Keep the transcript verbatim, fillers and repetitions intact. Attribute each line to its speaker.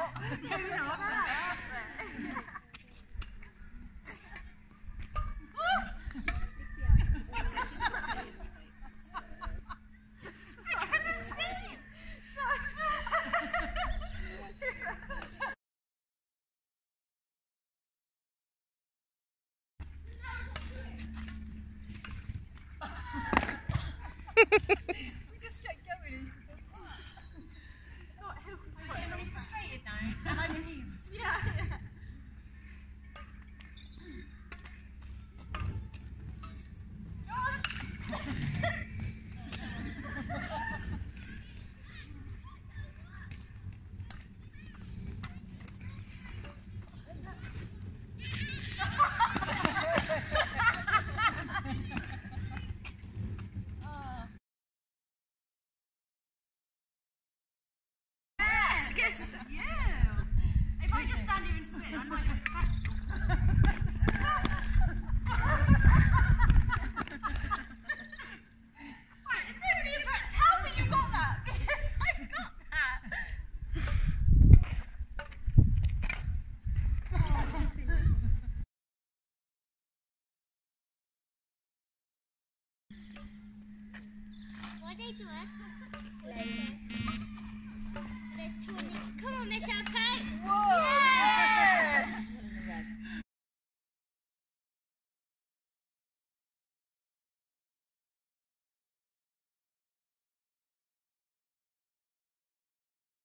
Speaker 1: We just kept going and she goes, oh. She's not helping.
Speaker 2: I'm getting really frustrated now, and I'm in heels.
Speaker 1: Yeah, yeah.
Speaker 2: You! If I just stand here and spin, I'm like a professional. Right, it's not really about tell me you got that, because I got that. What are they doing?